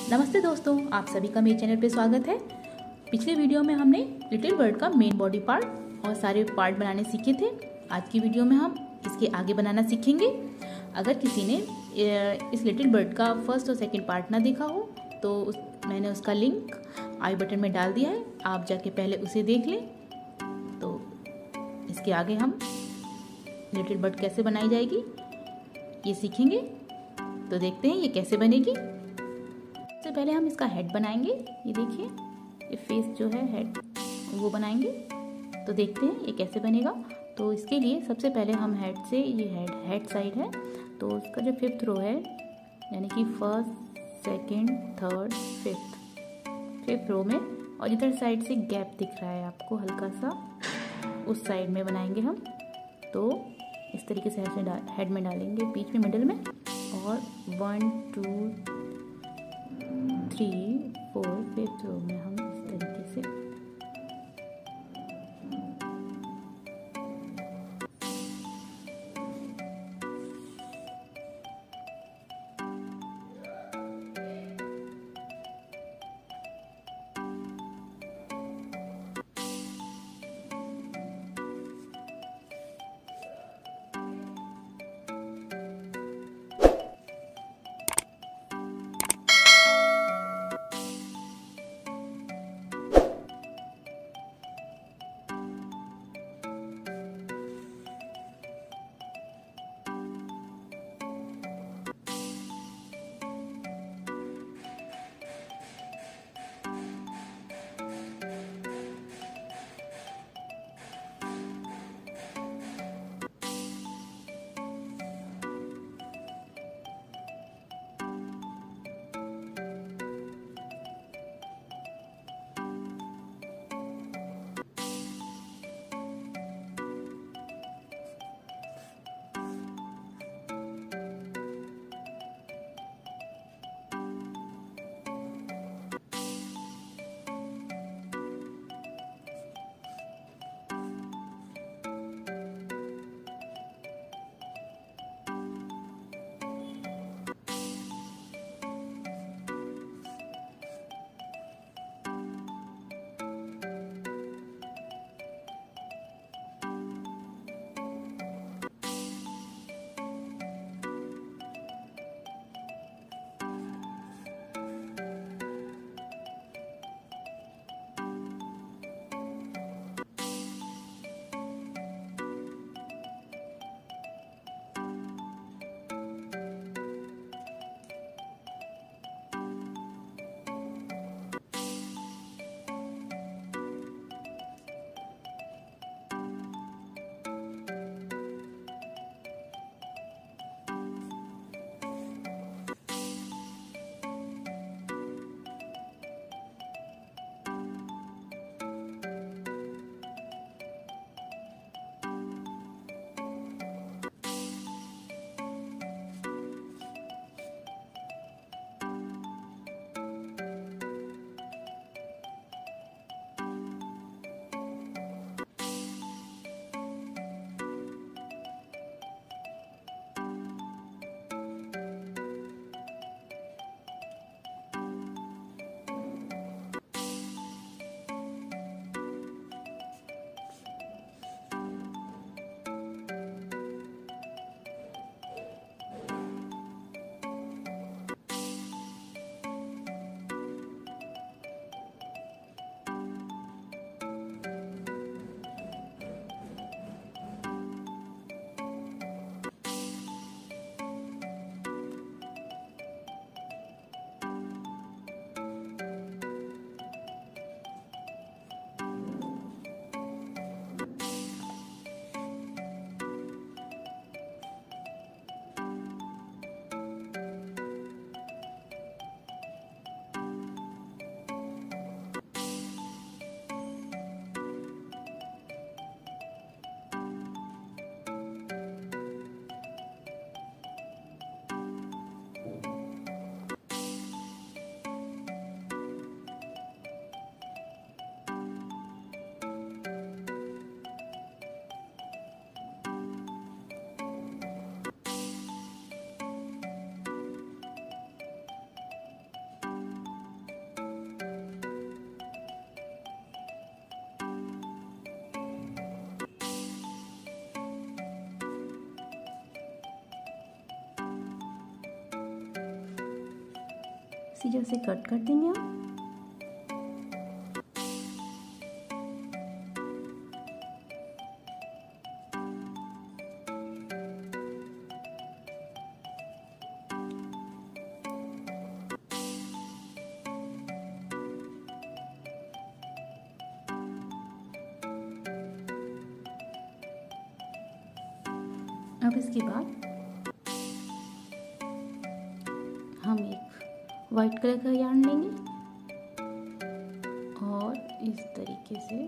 नमस्ते दोस्तों, आप सभी का मेरे चैनल पे स्वागत है। पिछले वीडियो में हमने लिटिल बर्ड का मेन बॉडी पार्ट और सारे पार्ट बनाने सीखे थे। आज की वीडियो में हम इसके आगे बनाना सीखेंगे। अगर किसी ने इस लिटिल बर्ड का फर्स्ट और सेकंड पार्ट ना देखा हो तो मैंने उसका लिंक आई बटन में डाल दिया है, आप जाके पहले उसे देख लें। तो इसके आगे हम लिटिल बर्ड कैसे बनाई जाएगी ये सीखेंगे। तो देखते हैं ये कैसे बनेगी। सबसे पहले हम इसका हेड बनाएंगे। ये देखिए, ये फेस जो है हेड वो बनाएंगे। तो देखते हैं ये कैसे बनेगा। तो इसके लिए सबसे पहले हम हेड से, ये हेड साइड है तो उसका जो 5th रो है, यानी कि first, second, third, fifth row में, और इधर साइड से गैप दिख रहा है आपको हल्का सा, उस साइड में बनाएंगे हम। तो इस तरीके से हेड में डालेंगे बीच में, मिडिल में, और 1 2 3 4 5th रो में हम इस तरीके से सीजर से कट कर देंगे हम। अब इसके बाद हम एक वाइट कलर का यार्न लेंगे और इस तरीके से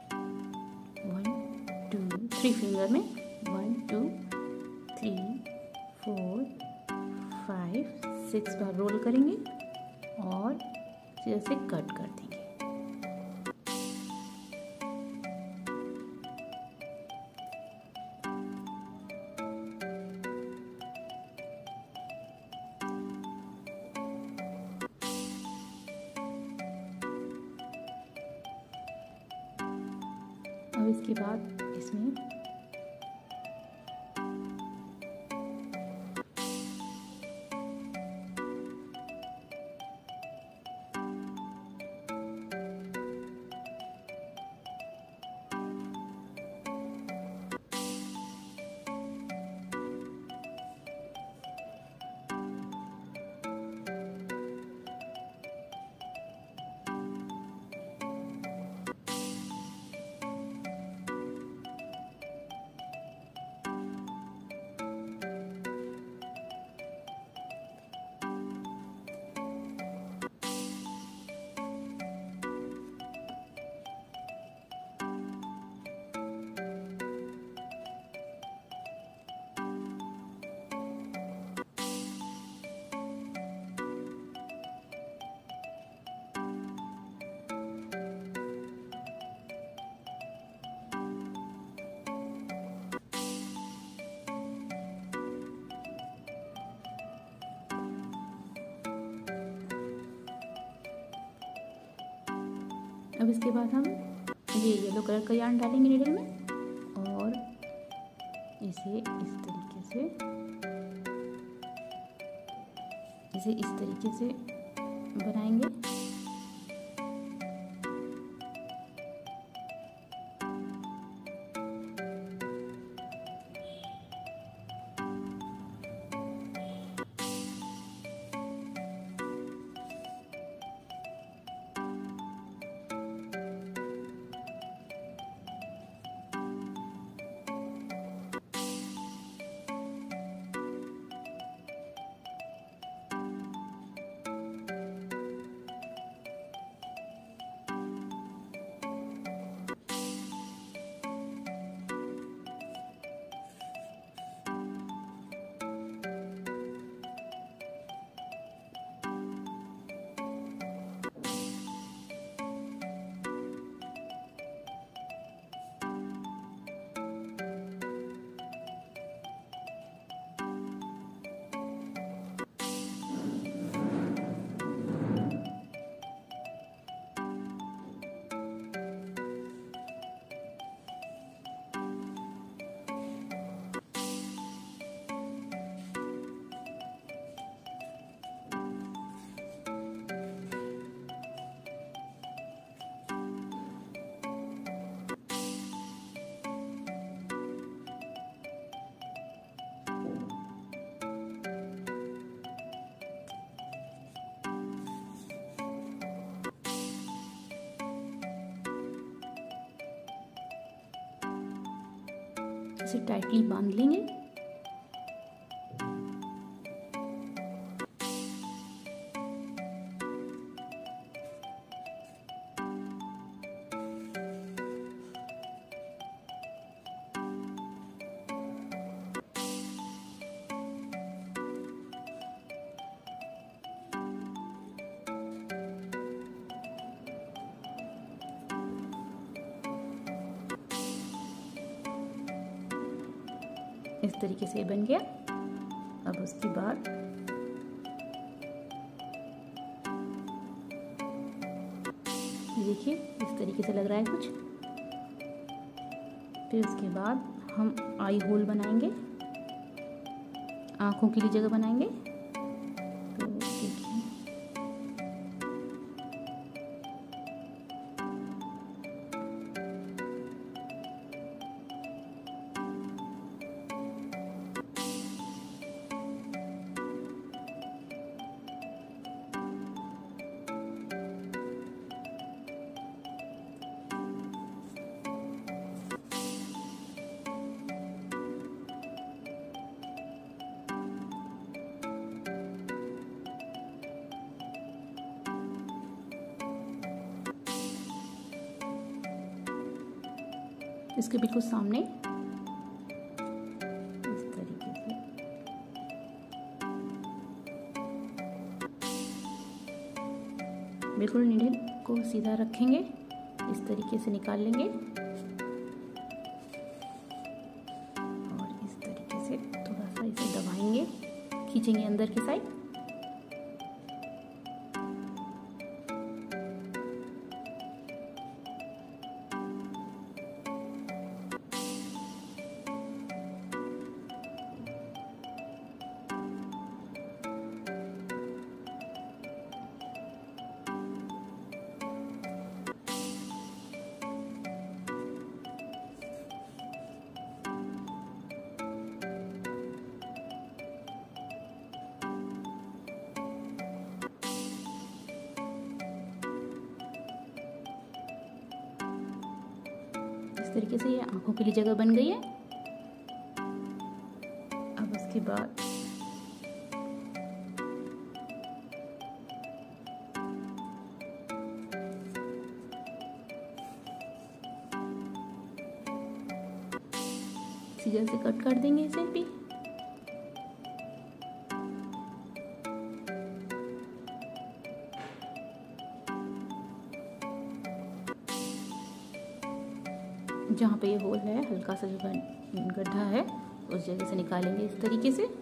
1 2 3 फिंगर में 1 2 3 4 5 6 बार रोल करेंगे और सीधे से कट कर देंगे। अब इसके बाद इसमें अब इसके बाद हम ये येलो कलर का यार्न डालेंगे नीडल में और इसे इस तरीके से बनाएंगे। इसे टाइटली बांध लेंगे। इस तरीके से बन गया। अब उसके बाद देखिए इस तरीके से लग रहा है कुछ। फिर उसके बाद हम आई होल बनाएंगे, आँखों के लिए जगह बनाएंगे। तो देखिए इसके बिल्कुल सामने इस तरीके से बिल्कुल नीडल को सीधा रखेंगे, इस तरीके से निकाल लेंगे और इस तरीके से थोड़ा सा इसे दबाएंगे, खींचेंगे अंदर की साइड। इस तरीके से ये आंखों के लिए जगह बन गई है। अब उसके बाद सीजर से कट कर देंगे इसे भी। जहाँ पे ये होल है, हल्का सा जो गड्ढा है, उस जगह से निकालेंगे इस तरीके से।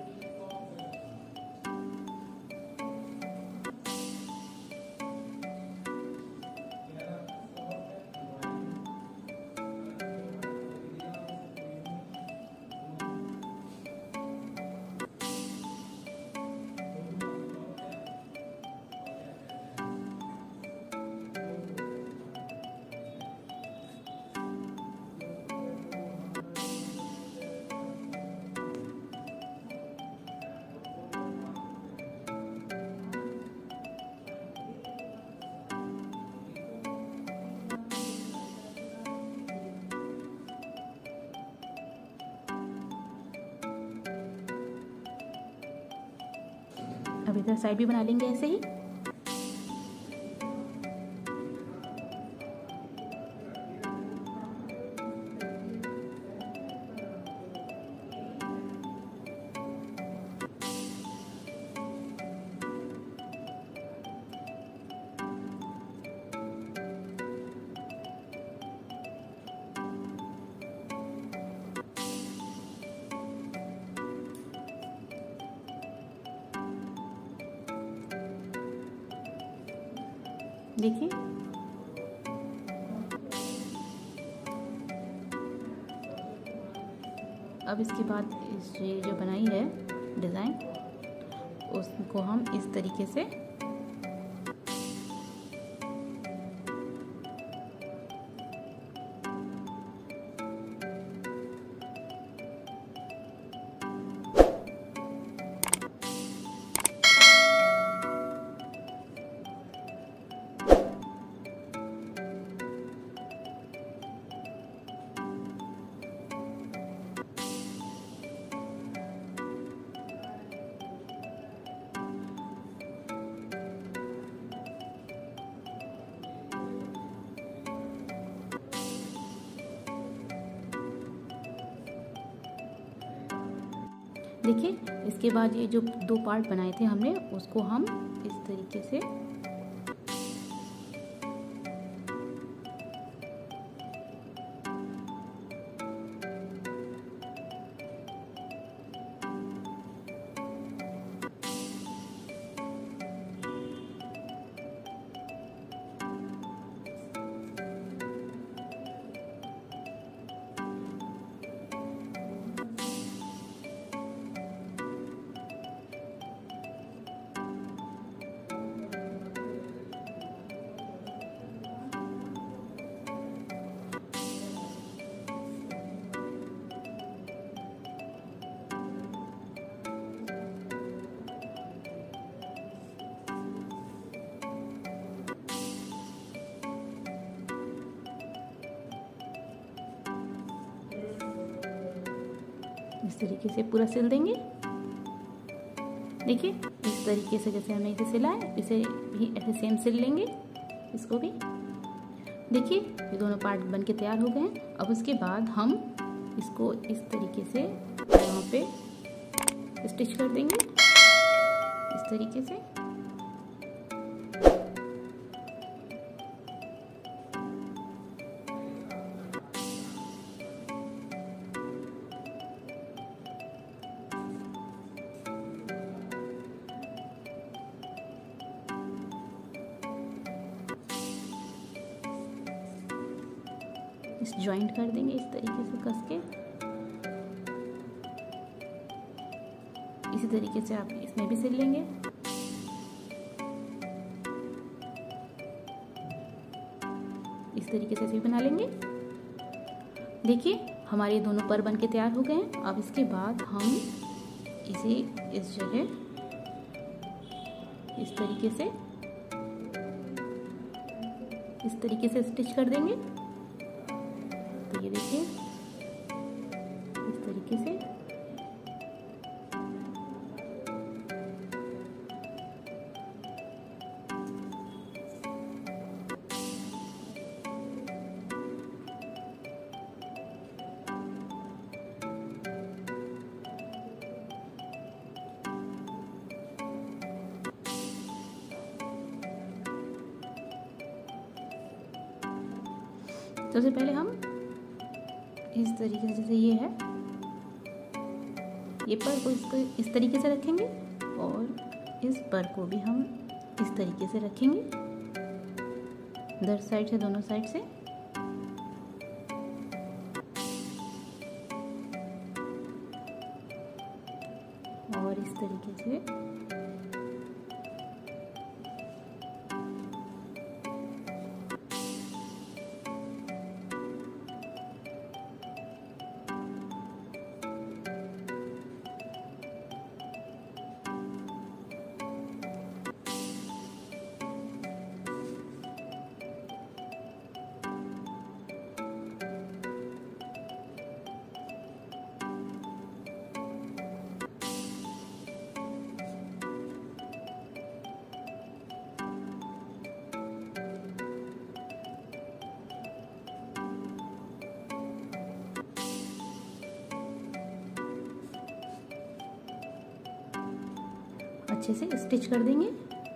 अब इधर साइड भी बना लेंगे ऐसे ही। देखिए अब इसके बाद ये जो बनाई है डिज़ाइन, उसको हम इस तरीके से देखिए। इसके बाद ये जो दो पार्ट बनाए थे हमने, उसको हम इस तरीके से इस तरीके से पूरा सिल देंगे। देखिए इस तरीके से जैसे हमने इसे सिला है, इसे भी ऐसे सेम सिल लेंगे। इसको भी देखिए ये दोनों पार्ट बन के तैयार हो गए हैं। अब उसके बाद हम इसको इस तरीके से यहाँ पे स्टिच कर देंगे, इस तरीके से। इस जॉइंट कर देंगे इस तरीके से कस के। इसी तरीके से आप इसमें भी सिल लेंगे। इस तरीके से भी बना लेंगे। देखिए हमारे दोनों पर बन के तैयार हो गए हैं। अब इसके बाद हम इसे इस जगह इस तरीके से स्टिच कर देंगे। तो ये देखिए इस तरीके से। सबसे पहले हम इस तरीके से, जैसे ये है, ये पर को इसको इस तरीके से रखेंगे और इस पर को भी हम इस तरीके से रखेंगे, इधर साइड से, दोनों साइड से। और इस तरीके से अच्छे से स्टिच कर देंगे।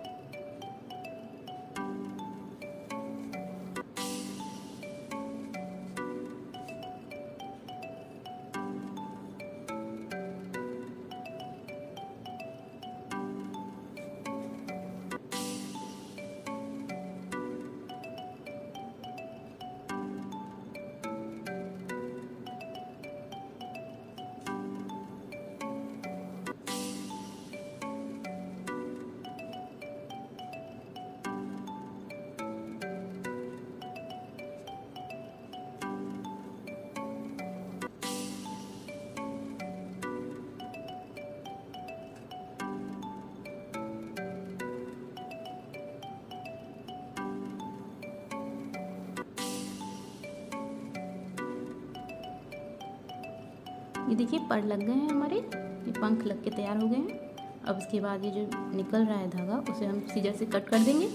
ये देखिए पर लग गए हैं हमारे, ये पंख लग के तैयार हो गए हैं। अब इसके बाद ये जो निकल रहा है धागा, उसे हम सीजर से कट कर देंगे।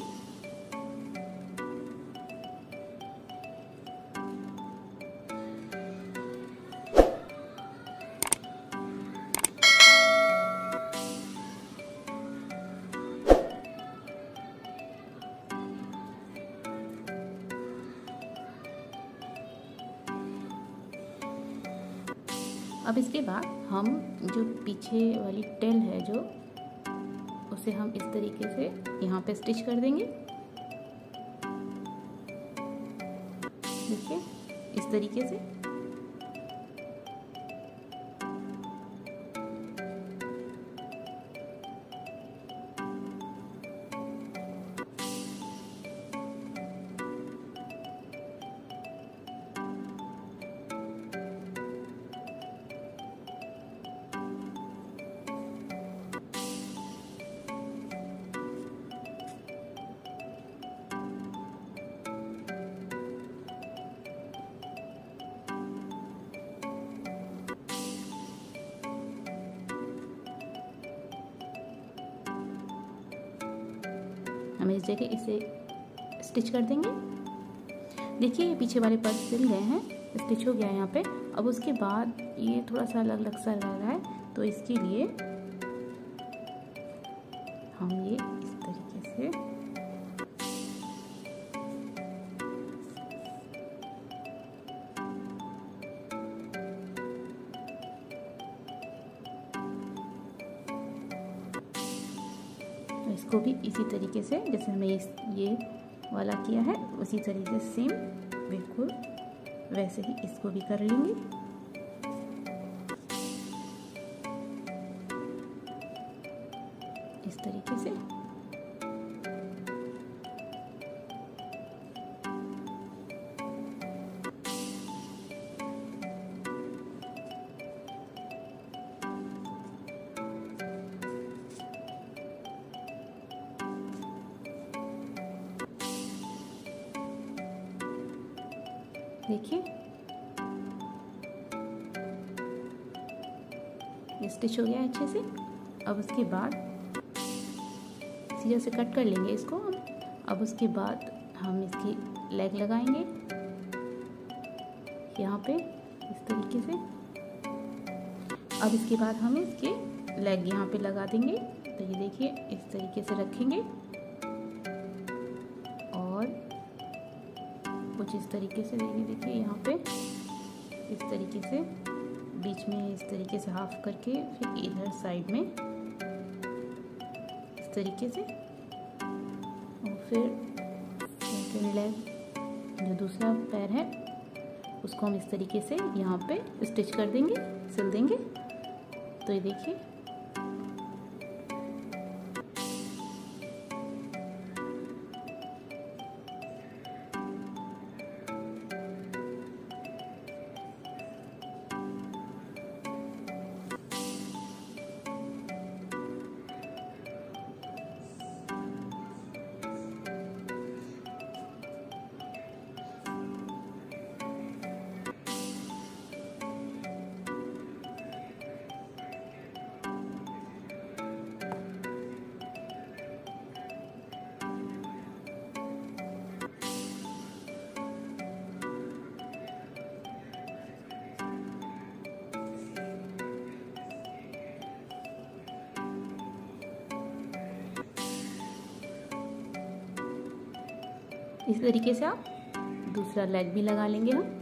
अब इसके बाद हम जो पीछे वाली टेल है जो, उसे हम इस तरीके से यहाँ पे स्टिच कर देंगे। देखिए इस तरीके से। हम इस जगह इसे स्टिच कर देंगे। देखिए ये पीछे वाले पर्स सिल गए हैं, स्टिच हो गया है यहाँ पे। अब उसके बाद ये थोड़ा सा अलग अलग सा लग रहा है, तो इसके लिए हम ये इस तरीके से इसको भी इसी तरीके से जैसे हमने ये वाला किया है उसी तरीके से सेम बिल्कुल वैसे ही इसको भी कर लेंगे। इस तरीके से देखिए ये स्टिच हो गया है अच्छे से। अब उसके बाद सीधा से कट कर लेंगे इसको हम। अब उसके बाद हम इसकी लेग लगाएंगे यहाँ पे इस तरीके से। अब इसके बाद हम इसके लेग यहाँ पे लगा देंगे। तो ये देखिए इस तरीके से रखेंगे और कुछ इस तरीके से देखिए यहाँ पे इस तरीके से बीच में इस तरीके से हाफ करके फिर इधर साइड में इस तरीके से, और फिर सेकंड लेग जो दूसरा पैर है उसको हम इस तरीके से यहाँ पे स्टिच कर देंगे, सिल देंगे। तो ये देखिए इस तरीके से आप दूसरा लेग भी लगा लेंगे हम।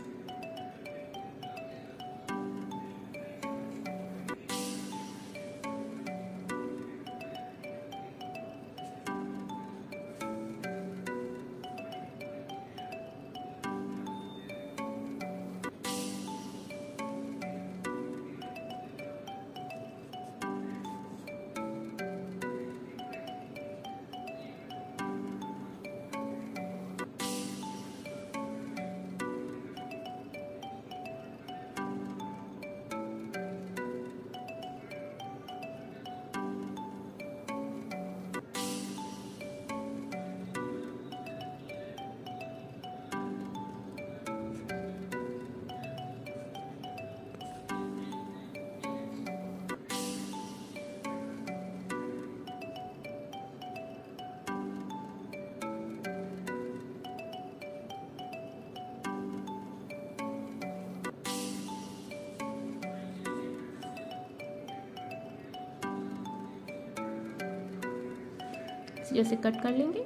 जैसे कट कर लेंगे।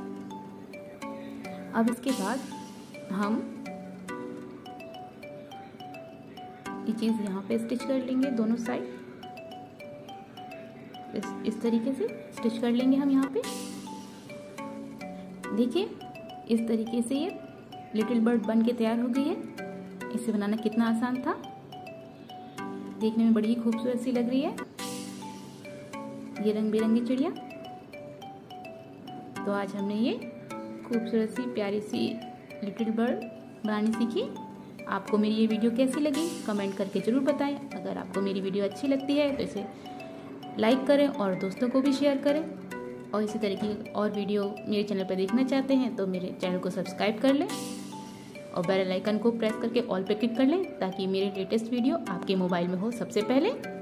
अब इसके बाद हम ये चीज़ यहाँ पे स्टिच कर लेंगे दोनों साइड। इस तरीके से स्टिच कर लेंगे हम यहाँ पे। देखिए इस तरीके से ये लिटिल बर्ड बन के तैयार हो गई है। इसे बनाना कितना आसान था, देखने में बड़ी ही खूबसूरत सी लग रही है ये रंग बिरंगी चिड़िया। तो आज हमने ये खूबसूरत सी प्यारी सी लिटिल बर्ड बनानी सीखी। आपको मेरी ये वीडियो कैसी लगी कमेंट करके ज़रूर बताएं। अगर आपको मेरी वीडियो अच्छी लगती है तो इसे लाइक करें और दोस्तों को भी शेयर करें। और इसी तरीके की और वीडियो मेरे चैनल पर देखना चाहते हैं तो मेरे चैनल को सब्सक्राइब कर लें और बेल आइकन को प्रेस करके ऑल पे क्लिक कर लें ताकि मेरे लेटेस्ट वीडियो आपके मोबाइल में हो सबसे पहले।